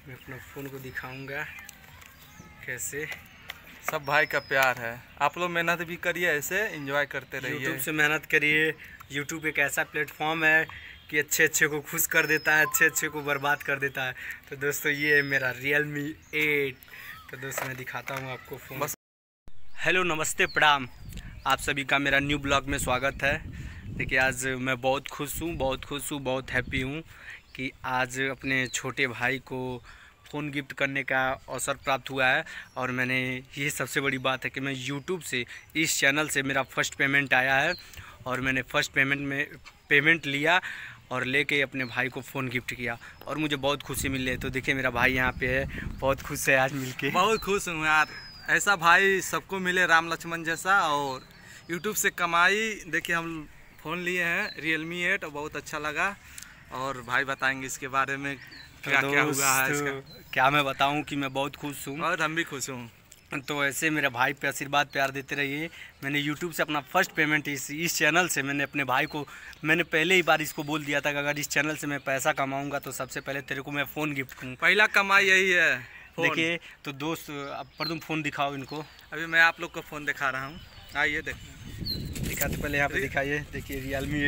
मैं अपना फ़ोन को दिखाऊंगा कैसे। सब भाई का प्यार है। आप लोग मेहनत भी करिए, ऐसे एंजॉय करते रहिए। यूट्यूब से मेहनत करिए। यूट्यूब एक ऐसा प्लेटफॉर्म है कि अच्छे अच्छे को खुश कर देता है, अच्छे अच्छे को बर्बाद कर देता है। तो दोस्तों ये है मेरा Realme 8। तो दोस्तों मैं दिखाता हूँ आपको फ़ोन बस। हेलो, नमस्ते, प्रणाम। आप सभी का मेरा न्यू ब्लॉग में स्वागत है। देखिए आज मैं बहुत खुश हूँ, बहुत हैप्पी हूँ कि आज अपने छोटे भाई को फ़ोन गिफ्ट करने का अवसर प्राप्त हुआ है। और मैंने ये सबसे बड़ी बात है कि मैं यूट्यूब से, इस चैनल से मेरा फ़र्स्ट पेमेंट आया है और मैंने फ़र्स्ट पेमेंट लिया और लेके अपने भाई को फ़ोन गिफ्ट किया और मुझे बहुत खुशी मिली है। तो देखिए मेरा भाई यहाँ पे है, बहुत खुश है आज मिलके। बहुत खुश हूँ यार, ऐसा भाई सबको मिले, राम लक्ष्मण जैसा। और यूट्यूब से कमाई। देखिए हम फ़ोन लिए हैं Realme 8 और बहुत अच्छा लगा। और भाई बताएंगे इसके बारे में क्या क्या हुआ है इसका। क्या मैं बताऊं कि मैं बहुत खुश हूँ और हम भी खुश हूँ। तो ऐसे मेरे भाई पे आशीर्वाद प्यार देते रहिए। मैंने YouTube से अपना फर्स्ट पेमेंट इस चैनल से मैंने अपने भाई को, मैंने पहले ही बार इसको बोल दिया था कि अगर इस चैनल से मैं पैसा कमाऊंगा तो सबसे पहले तेरे को मैं फ़ोन गिफ्ट करूँ। पहला कमाई यही है। देखिए तो दोस्त, अब पर तुम फ़ोन दिखाओ इनको। अभी मैं आप लोग को फ़ोन दिखा रहा हूँ, आइए दिखाते, पहले यहाँ पे दिखाइए। देखिए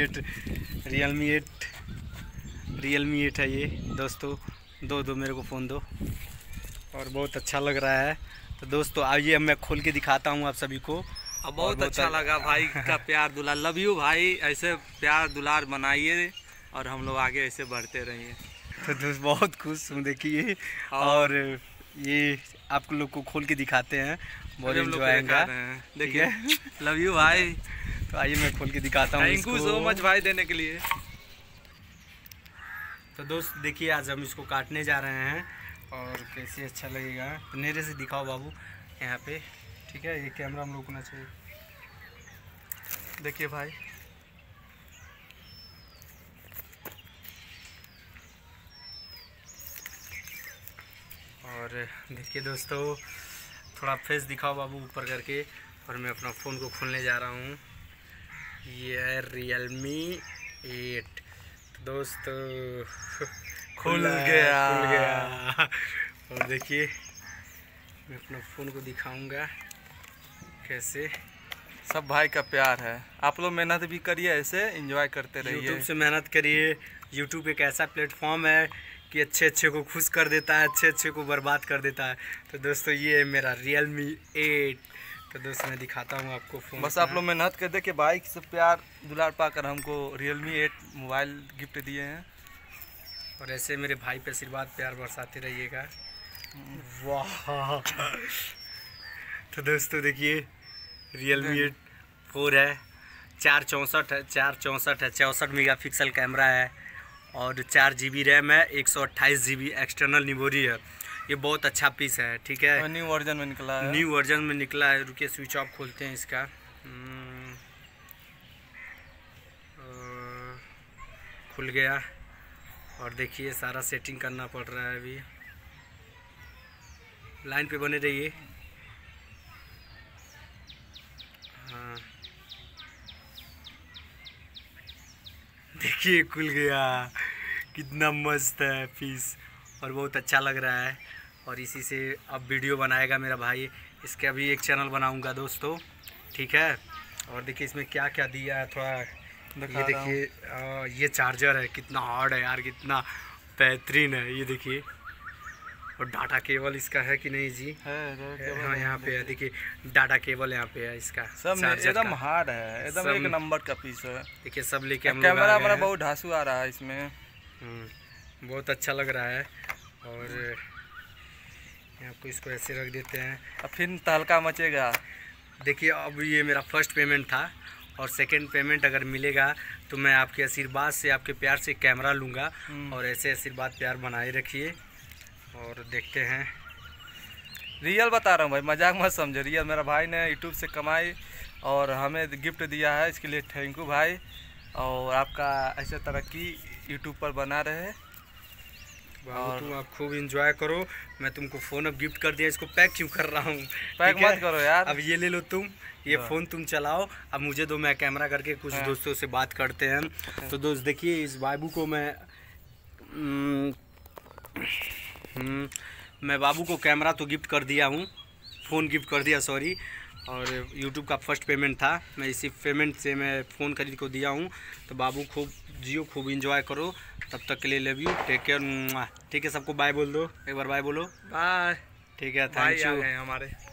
Realme 8 है ये दोस्तों। दो मेरे को फ़ोन दो। और बहुत अच्छा लग रहा है। तो दोस्तों आइए अब मैं खोल के दिखाता हूँ आप सभी को। और बहुत अच्छा लगा भाई का प्यार दुलार। लव यू भाई, ऐसे प्यार दुलार बनाइए और हम लोग आगे ऐसे बढ़ते रहिए। तो दोस्त बहुत खुश हूँ देखिए। और ये आप लोग को खोल के दिखाते हैं, बहुत एंजॉय आएगा। देखिए लव यू भाई। तो आइए मैं खोल के दिखाता हूँ। थैंक यू सो मच भाई देने के लिए। तो दोस्त देखिए आज हम इसको काटने जा रहे हैं और कैसे अच्छा लगेगा। तो नेरे से दिखाओ बाबू यहाँ पे, ठीक है। ये कैमरा हम लोग को ना चाहिए। देखिए भाई, और देखिए दोस्तों थोड़ा फेस दिखाओ बाबू ऊपर करके। और मैं अपना फ़ोन को खोलने जा रहा हूँ। ये है Realme 8। तो दोस्तों खुल गया। और देखिए मैं अपना फ़ोन को दिखाऊंगा कैसे। सब भाई का प्यार है। आप लोग मेहनत भी करिए, ऐसे एंजॉय करते रहिए। यूट्यूब से मेहनत करिए। यूट्यूब एक ऐसा प्लेटफॉर्म है कि अच्छे अच्छे को खुश कर देता है, अच्छे अच्छे को बर्बाद कर देता है। तो दोस्तों ये है मेरा Realme 8। तो दोस्तों मैं दिखाता हूँ आपको फ़ोन। बस आप लोग मेहनत कर दे के बाइक से प्यार दुलार पाकर हमको Realme 8 मोबाइल गिफ्ट दिए हैं। और ऐसे मेरे भाई पे आशीर्वाद प्यार बरसाते रहिएगा। वाह। तो दोस्तों देखिए Realme 8 4 है, 464 है, 64 मेगापिक्सल कैमरा है और 4 GB रैम है, 128 GB एक्सटर्नल मेमोरी है। ये बहुत अच्छा पीस है, ठीक है। न्यू वर्जन में निकला है। न्यू वर्जन में निकला है। रुकिए स्विच ऑफ खोलते हैं इसका। खुल गया। और देखिए सारा सेटिंग करना पड़ रहा है अभी। लाइन पे बने रहिए। हाँ देखिए खुल गया, कितना मस्त है पीस और बहुत अच्छा लग रहा है। और इसी से अब वीडियो बनाएगा मेरा भाई। इसका भी एक चैनल बनाऊंगा दोस्तों, ठीक है। और देखिए इसमें क्या क्या दिया है थोड़ा ये देखिए। ये चार्जर है, कितना हार्ड है यार, कितना बेहतरीन है ये देखिए। और डाटा केबल इसका है कि नहीं जी? है। हाँ यहाँ पे है, देखिए डाटा केबल यहाँ पे है इसका। सब एकदम हार्ड है, एकदम एक नंबर का पीस है। देखिए सब लेके हम कैमरा हमारा बहुत ढांसू आ रहा है इसमें। बहुत अच्छा लग रहा है। और आपको इसको ऐसे रख देते हैं, अब फिर तहलका मचेगा। देखिए अब ये मेरा फर्स्ट पेमेंट था और सेकंड पेमेंट अगर मिलेगा तो मैं आपके आशीर्वाद से, आपके प्यार से कैमरा लूँगा। और ऐसे आशीर्वाद प्यार बनाए रखिए और देखते हैं। रियल बता रहा हूँ भाई, मजाक मत समझो। रियल मेरा भाई ने यूट्यूब से कमाई और हमें गिफ्ट दिया है, इसके लिए थैंक यू भाई। और आपका ऐसे तरक्की यूट्यूब पर बना रहे। और तुम आप खूब एंजॉय करो। मैं तुमको फ़ोन अब गिफ्ट कर दिया, इसको पैक क्यों कर रहा हूँ? पैक मत करो यार। अब ये ले लो तुम, ये फ़ोन तुम चलाओ। अब मुझे दो, मैं कैमरा करके कुछ दोस्तों से बात करते हैं। तो दोस्त देखिए इस बाबू को मैं मैं बाबू को कैमरा तो गिफ्ट कर दिया हूँ, फ़ोन गिफ्ट कर दिया सॉरी, और यूट्यूब का फर्स्ट पेमेंट था, मैं इसी पेमेंट से मैं फ़ोन खरीद को दिया हूँ। तो बाबू खूब जियो, खूब इंजॉय करो, तब तक के लिए लव यू, टेक केयर। ठीक है, सबको बाय बोल दो, एक बार बाय बोलो। बाय। ठीक है, थैंक यू। हमारे